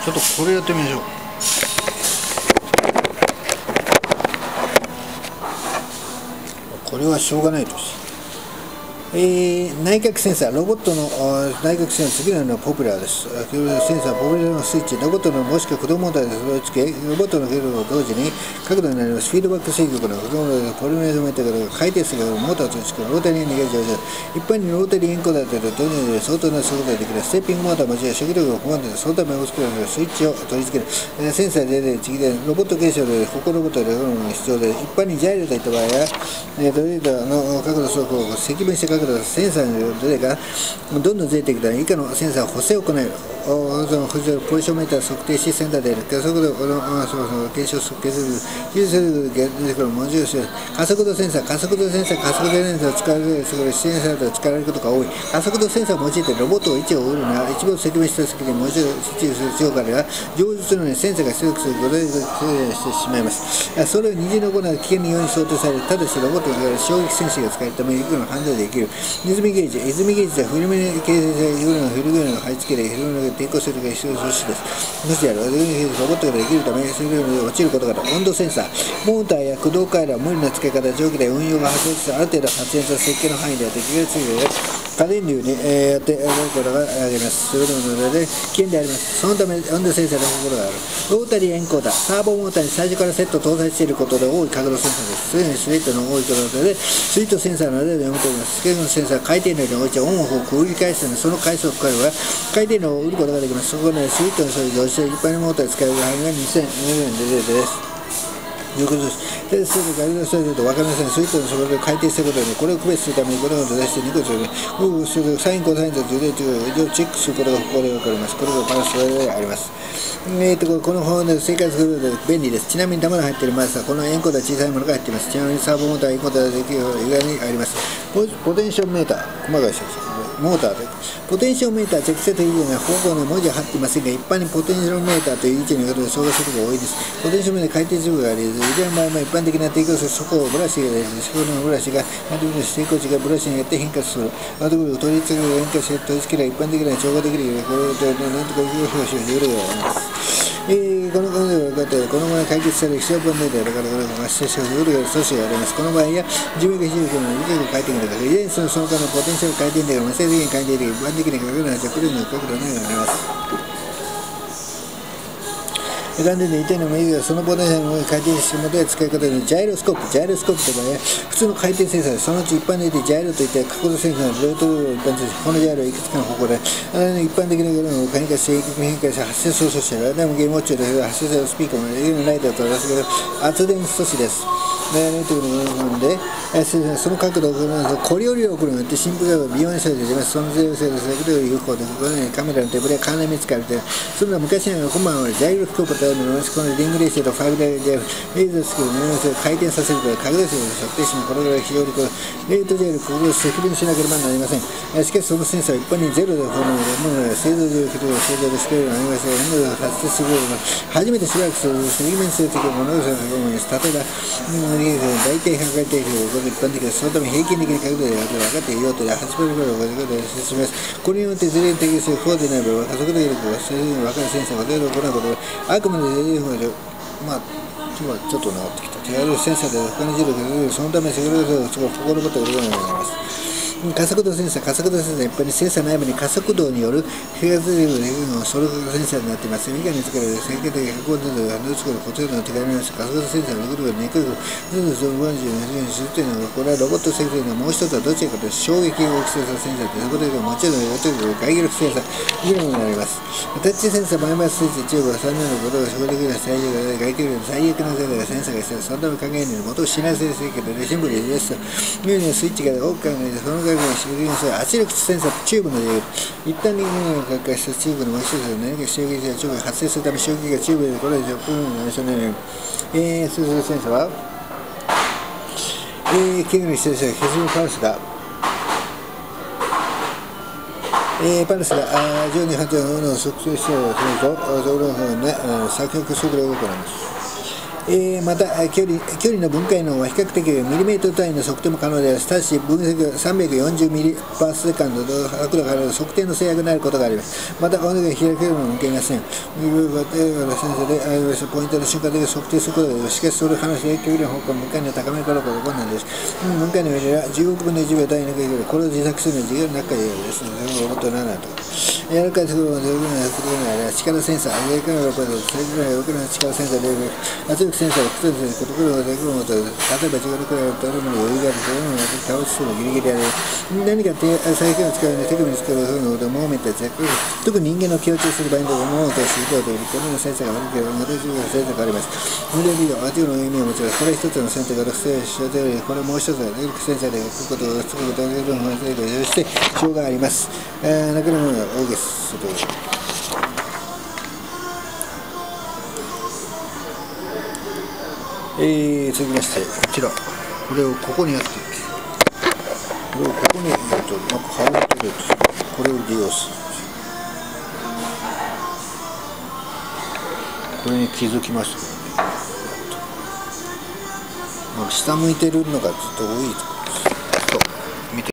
ちょっとこれやってみましょう。これはしょうがないとし。内閣センサー、ロボットの内閣センサー、次のようなポピュラーです。センサー、ポピュラーのスイッチ、ロボットのもしくは駆動モーターで備え付け、ロボットの軌道を同時に角度になります。フィードバック制御から駆動モーターでポリメートメーターから回転数がモーターを取り付け、ロータリーに逃げ上昇。一般にロータリーエンコーダーというと、同時に相当な速度ができる。ステッピングモーターも違う、速度をコマンドでそのためを作るスイッチを取り付ける。センサーで次でロボット継承で、ここロボットで必要で、一般にジャイロといった場合や、ドリルの角度走行を積分した角度がセンサーにどれがどんどんずれていくと以下のセンサーを補正を行える。ポジションメーター測定しセンターである加速度検証測定する技術出てくる文字をする加速度センサー加速度センサーを使われるセンサーと使われることが多い。加速度センサーを用いてロボットを位置を売るなら一部積分した先で文字を設置する必要があるが上述のようにセンサーが出力することでしてしまいます。それを二次の行う危険にように想定される。ただしロボットが衝撃センサーが使えるためにいくら判断できる。泉ゲージはフィルムに形成されるフィルムの貼り付けでフィルムが抵抗するが必要な素子です。素子である。ロボットができるためフィルムに落ちることがある。温度センサーモーターや駆動回路は無理な付け方上記で運用が発生しある程度発電した設計の範囲では適切で過電流にやってやることがあります。そういうので危険であります。そのため温度センサーの心がある。ロータリーエンコーダーサーボモーターに最初からセット搭載していることで多い角度センサーです。すでにスレットの多いことでスイートセンサーなどで読むといます。スケールのセンサー回転量に応じてオンオフを繰り返すのでその回数をかかるは回転量を売ることができます。そこでスイートの処理として一般にモーターで使える範囲が2020年でです。いうことです。で、それでガリガリされると分かりません。スイートのそこで回転したことに、これを区別するためにこれを出して2個する。サインコサインとズレというチェックすることがここで分かります。これがパラスであります。この方で生活するので便利です。ちなみに玉の入っているマウスはこのエンコーダー小さいものが入っています。ちなみにサーボモーター、エンコーダーできる以外にあります。ポテンションメーター、細かいです。モーターでポテンションメーター直接的な方向の文字は貼っていませんが一般にポテンションメーターという位置のことで障害することが多いです。ポテンションメーター回転速度があり、いずれの場合も一般的な抵抗する底をブラシが出て、そこのブラシが抵抗値がブラシによって変化する。あと取り付けが変化して取り付けが一般的な超過できるこれでなんとか表彰で色があります。この考えは分かってこのまま解決される気象分データだから発生した夜が阻止があります。この場合や寿命が非常に短く回転ができる。遺伝子のその他のポテンシャル回転量が無制限に回転できる。一般的にかかるのは弱点の角度のようになります。完全に一定のメイがそのポテンシャルの回転するので使い方でジャイロスコープという場合は普通の回転センサーでそのうち一般的にジャイロといって角度センサーのロートルを一般的にこのジャイロはいくつかの方向で一般的なものを変化して変化して発生する素子である。でもゲームウォッチで発生するスピーカーもライトと出すけど圧電素子です。というのでその角度をコリオリを送るのによって振幅が微妙にされています。そのゼロ性の先ほど有効でこのようにカメラの手ぶれが金目使われてそれは昔のコマンはジャイロスコープというのをこのリングレーションとファイブレーザースクールの回転させることで角度数を測定しこれが非常にレートジャイロこれを積分しなければなりません。しかしそのセンサーは一般にゼロでフォームで製造上軌道製造でスケールがありますが発生する初めてしばらくするセグメント性的なものを例えば大体100回転数を一般的でそのため平均的に角度で分かっている用途で8倍ぐらいを説明します。これによってゼロに適用する不法でない場合は加速度力が分かるセンサーがゼロを行うことであくまでまあ今ちょっと治ってきた。手軽センサーで他に重力がそのためセグメント数を心ごと売るようになります。加速度センサー一般にセンサー内部に加速度による変圧力のソルセンサーになっています。以下に使われる設計的100コンテンツが作る固定の手軽な加速度センサーの力が2個ずつその分子にするというのはこれはロボット設計のもう一つはどちらかというと衝撃を大きさセンサーでそこでもちろん外力センサー議論になります。タッチセンサーマイナススイッチ中国は3年のことがそこできる最悪な外気力の最悪なセンサーが必要そのため考えるに元をしない設計でシンプルにですというようにスイッチが多く考えてその圧力センサーチューブの一旦に活化したチューブのもう一つで何か衝撃がチューブが発生するため衝撃がチューブでこれで10分の一緒にセンサーは器具にして削るパルスが12波長の測定してするとその方で作曲速度を行います。 また距離の分解能は比較的ミリメートル単位の測定も可能である。ただし分析は340ミリパーセカンドと角度がある測定の制約になることがあります。また音が開けるのも向けません。先生でポイントの瞬間的に測定することができます。しかしそれを話し距離の方向分解の高めるかどうかが困難です。分解の上では15億分の1秒単位の距離、これを自作するのは時間の中でです。ロボット7と柔らかい速度の力センサー、上から6度、それぐらい奥の力センサーで圧力センサーを複数することができるのと、例えば時間のくらいを取るのに余裕があるというのを倒しそうなギリギリある。何か最近を使うのに手首に使うのとモーメントです。特に人間の強調する場合にモーとしようというこのセンサーが悪く私のセンサーがあります。無料ビデオ、圧力の意味を持ちます。これ一つのセンサーが不正しようというより、これもう一つはセンサーで書くことを作ることをして障害があります。なくなるものが多いです。続きましてこちら、これをここにやっていく。これをここにやるとなんかハウトでこれを利用する。これに気づきましたけどね。下向いてるのがずっと多いとか。